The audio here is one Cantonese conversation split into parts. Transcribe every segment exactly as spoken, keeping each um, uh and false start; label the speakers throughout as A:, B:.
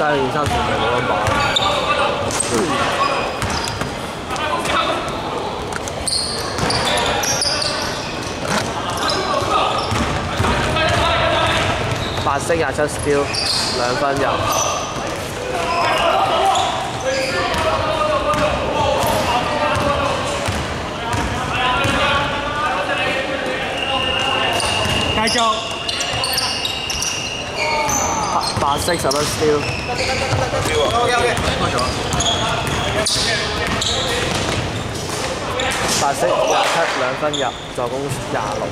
A: 但係三全係冇咁擺。白色廿七 steal 兩分入。
B: 繼續。
A: 白色十一 steal。OK OK。開咗。白色廿七兩分入，助攻廿六。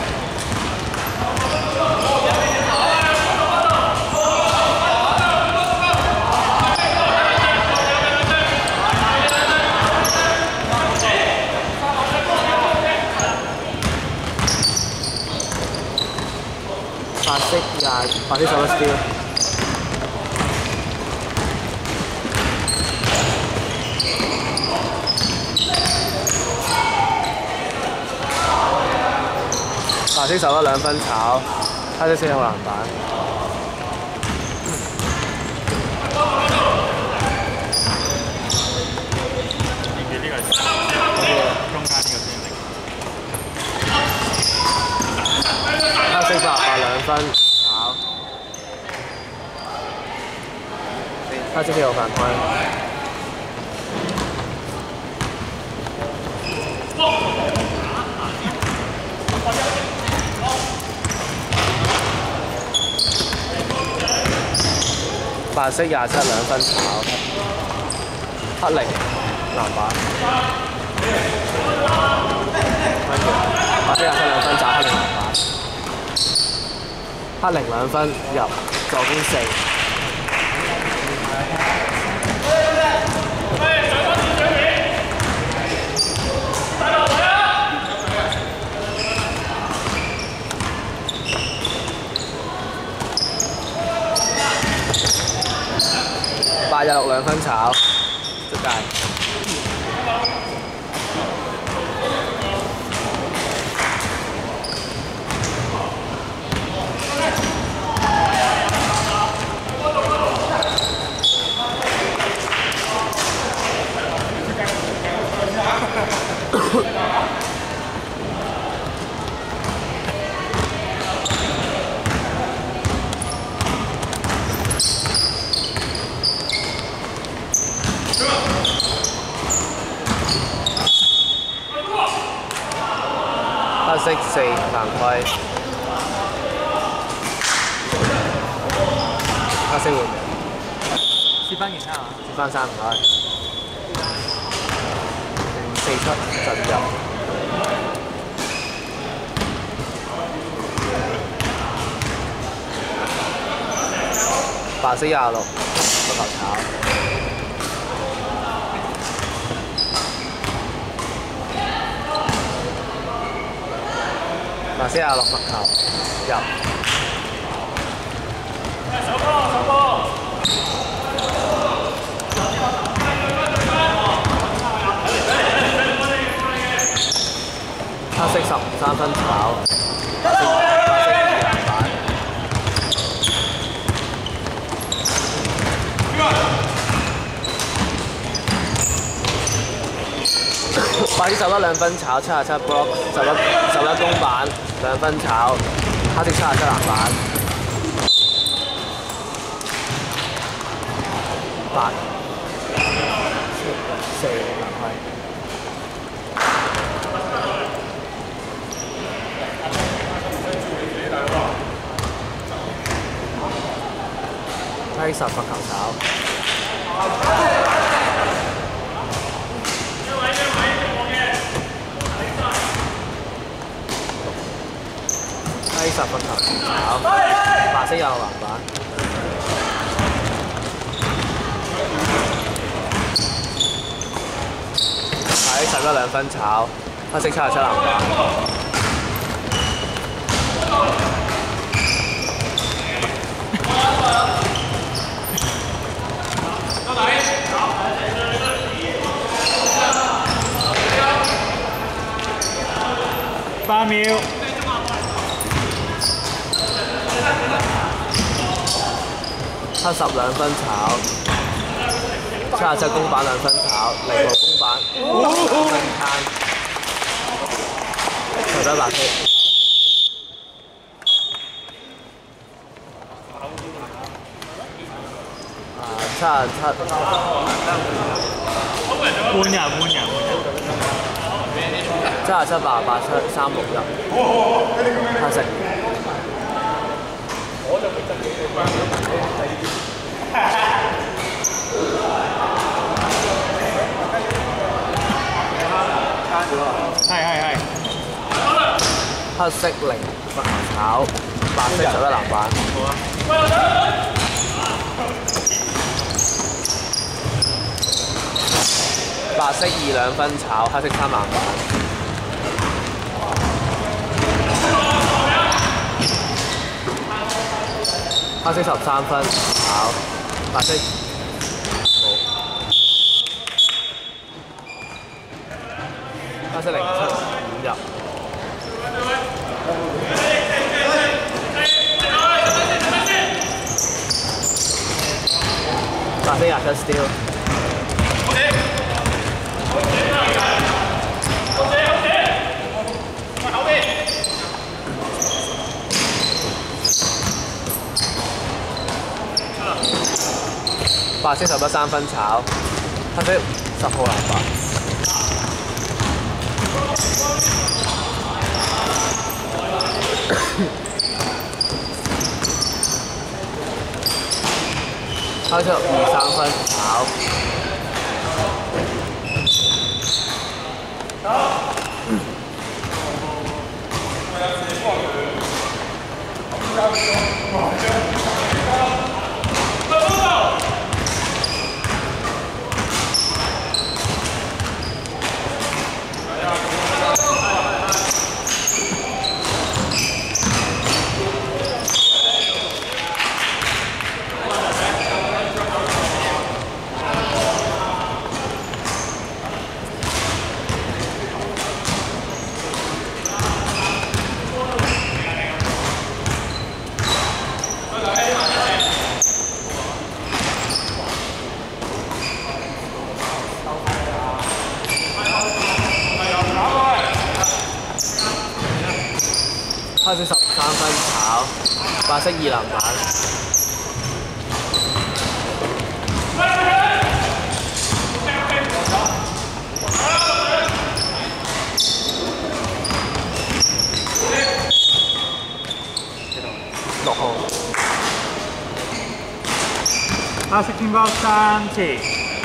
A: 白色廿白色十一 steal。白色十一兩分炒，黑色四號籃板。
B: 記唔記呢個係中間呢個先力？
A: 黑色八八兩分炒，黑色四號犯規。白色廿七兩分炒，黑零籃板。白色廿七兩分炒，黑零籃板。黑零兩分入，助攻四。八廿六兩分炒，出界。黑色四犯規，黑色換人，
B: 試翻其他啊！
A: 試翻三唔該，零四七進入，白色廿六個球炒。白色廿六罰球入，
B: 手波手波，
A: 黑色十三分炒，白色白色二籃板，白色十一兩分炒，七廿七 block， 十一十一公板。兩分炒，黑色七廿七籃板，八四籃規，黑十罰球炒。黑十個球炒，白色有籃板。白色十一兩分炒，黑色七廿七籃板。
B: 八秒。
A: 七十兩分炒，七十七公板兩分炒，零號公板兩分攤，除咗白色。啊，七十七。
B: 換人換人換人。
A: 七十七八八七三六一，黑色。
B: 係係係。
A: 黑色零炒，白色十一籃板。白色二兩分炒，黑色三籃板。黑色十三分炒，白色冇。黑色零七五入。白色廿七 steal。白色十一三分炒，黑色十號籃板。黑色二三分炒。黑色十三分炒，白色二籃板。六號。
B: 黑色天包三次。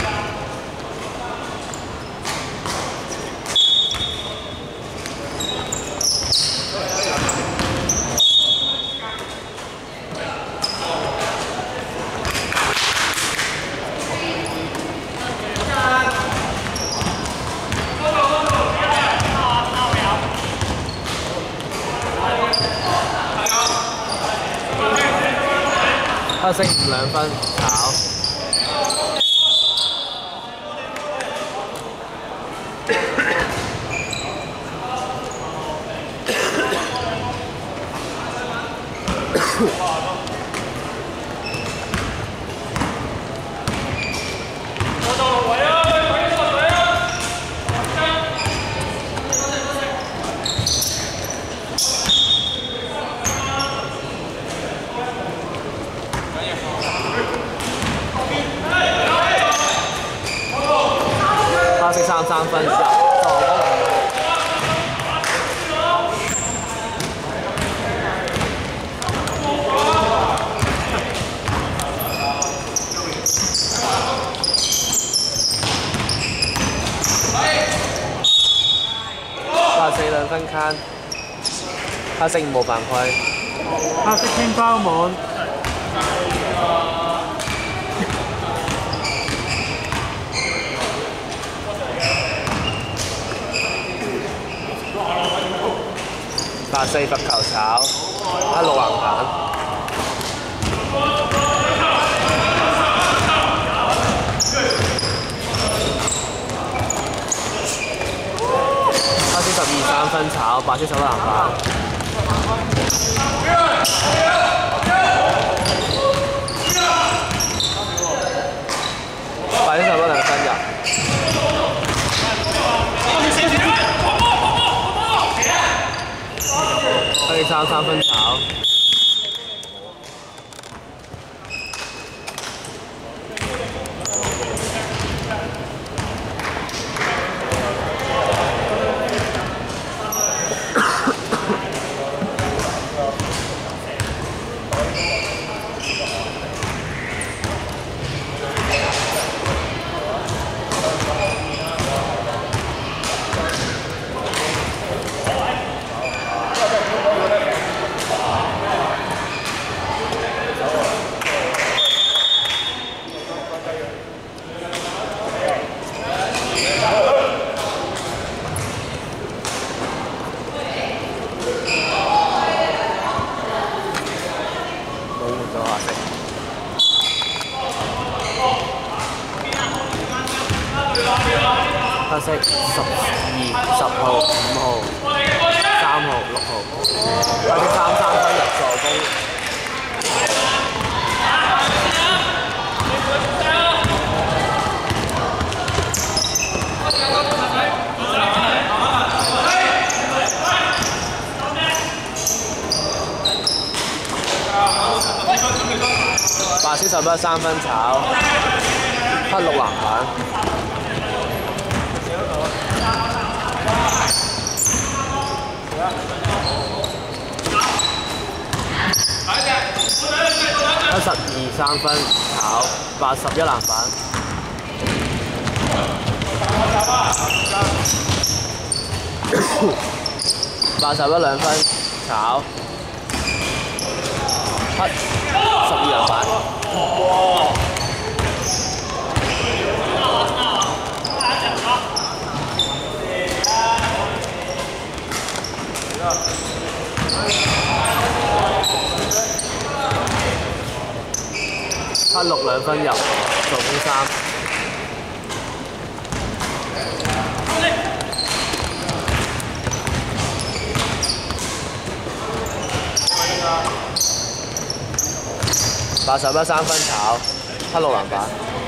A: 黑色五兩分炒。黑色三三分入，助攻五號。八四兩分攤，黑色五冇犯規。
B: 黑色天包滿。八四罰球炒，黑六籃板。黑色十二三分炒，白色十一籃板。
A: 三三分炒。 黑色十二、十號、五號、三號、六號，黑色三三分入助攻。白色十一三分炒，黑六籃板。 七十二三分炒，八十一籃板。八十一兩分炒，七十二籃板。哇！黑六兩分入，助攻三。八十一三分炒，黑六籃板。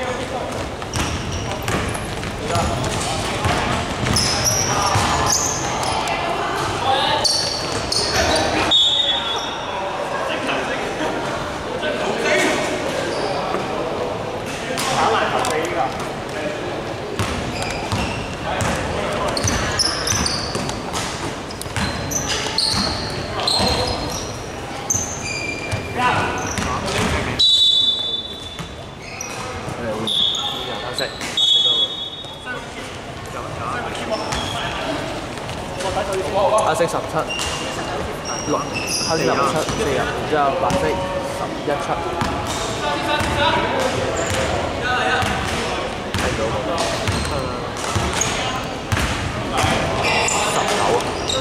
A: 黑色十七，六，黑色十七四入，然之後白色十一七。睇到冇？十九。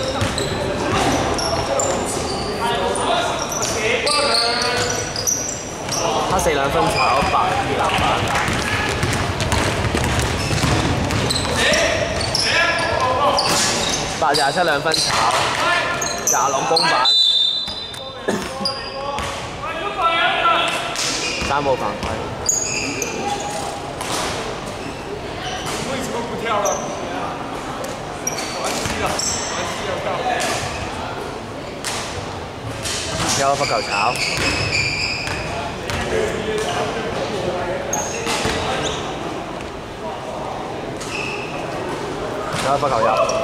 A: 黑四兩分炒，白二籃板。 八廿七兩分炒，廿六公板，三冇犯規。为什么不跳了？玩西了，玩西要到。有罰球炒。有罰球入。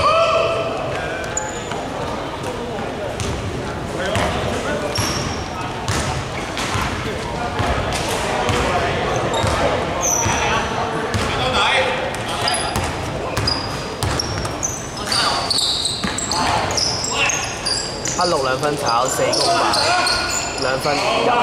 A: 黑六兩分炒，四公板，兩分入。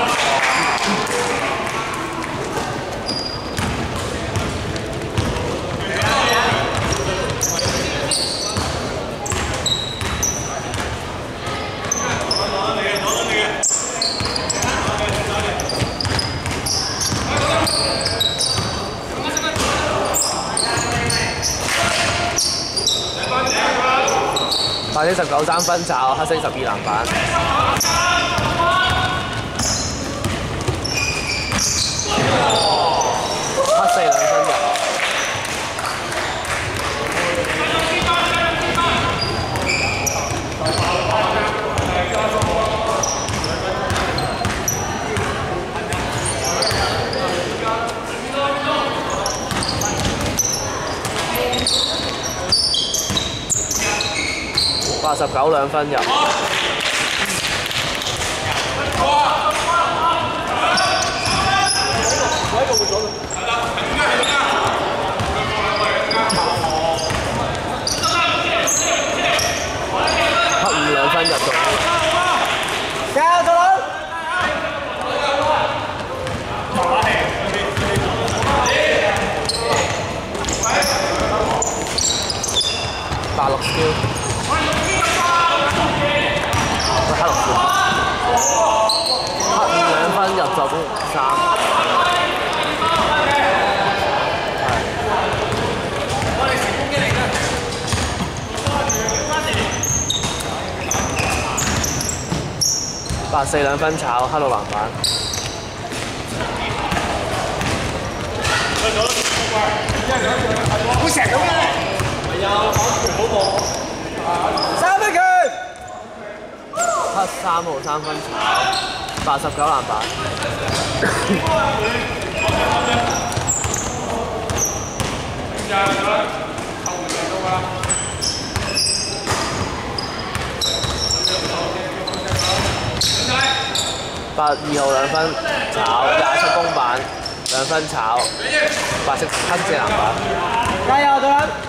A: 白色十九三分炒，黑色十二籃板。黑四兩分入。
B: 十九兩分入。黑五兩分入到。加油！八六 skill， 黑六 skill， 黑五兩分入助攻三，八四兩分炒黑六籃板。好成咁嘅。三分拳，黑三號三分炒，八十九籃板。八二號兩分炒，廿七公板，兩分炒，白色黑色籃板。加油，隊員！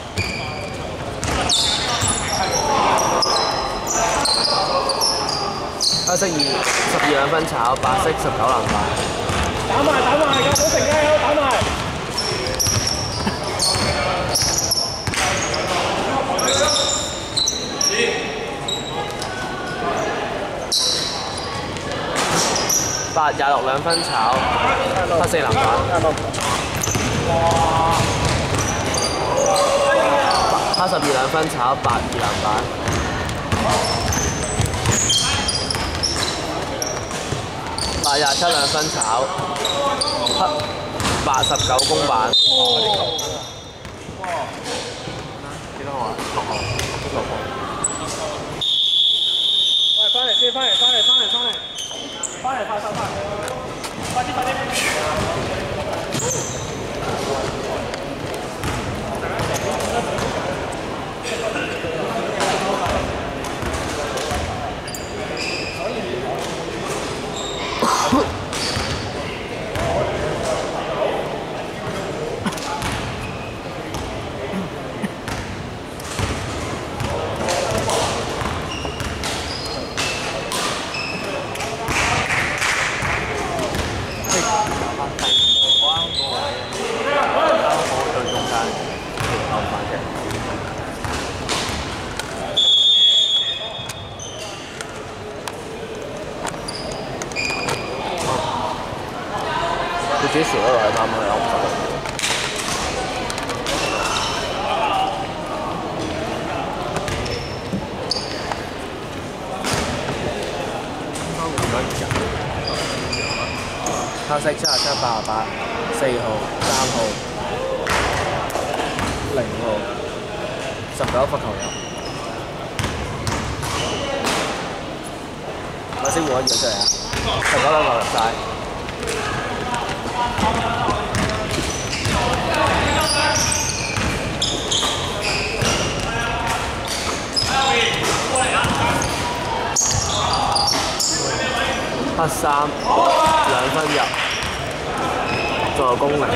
B: 黑色二十二兩分炒，白色十九籃板。打埋打埋，有保成加油，打埋！八廿六兩分炒，黑四籃板。黑十二兩分炒，八二籃板。八廿七兩分炒，黑八十九公板。幾多號啊？六號。六號。喂，翻嚟先，翻嚟，翻嚟，翻嚟，翻嚟，翻嚟，快手快！快啲，快啲！自己寫落嚟啱啱有唔得。黑色七十七八十八，四號、三號、零號、十九罰球入。我先換一樣出嚟啊！十九兩球入晒。黑三兩分入，助攻零。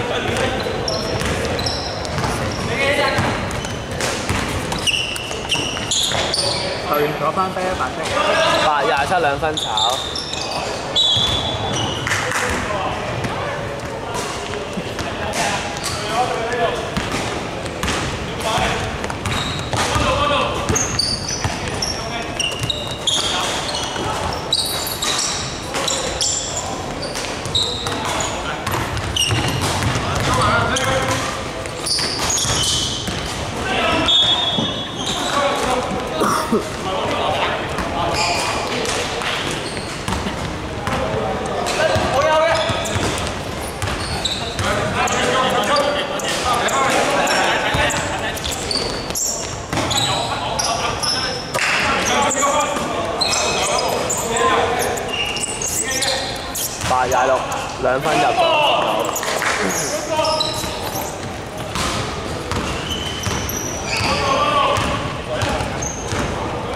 B: 去咗翻飛一白色。八廿七兩分炒。八廿六兩分入到十九。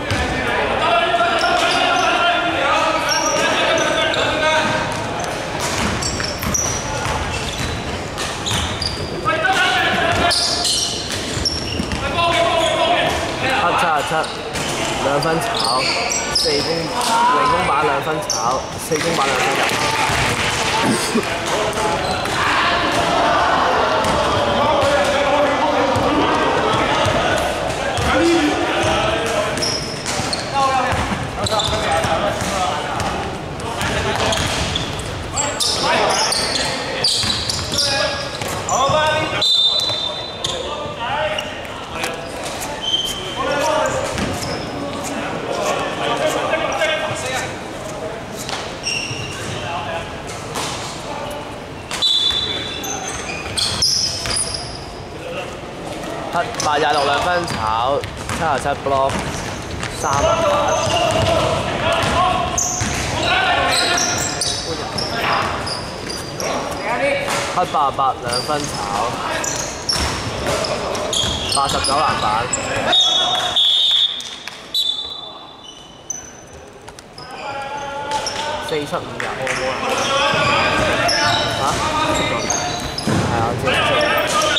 A: 分炒，四公零公板兩分炒，四公板兩分入。七八廿六兩分炒，七廿七 block， 三籃板。七八八兩分炒，八十九籃板。四七五廿，我冇人。嚇？係啊，知知。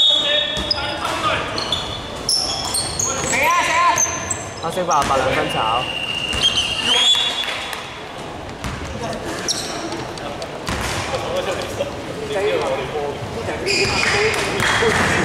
A: 黑色八十八兩分炒，
C: 呢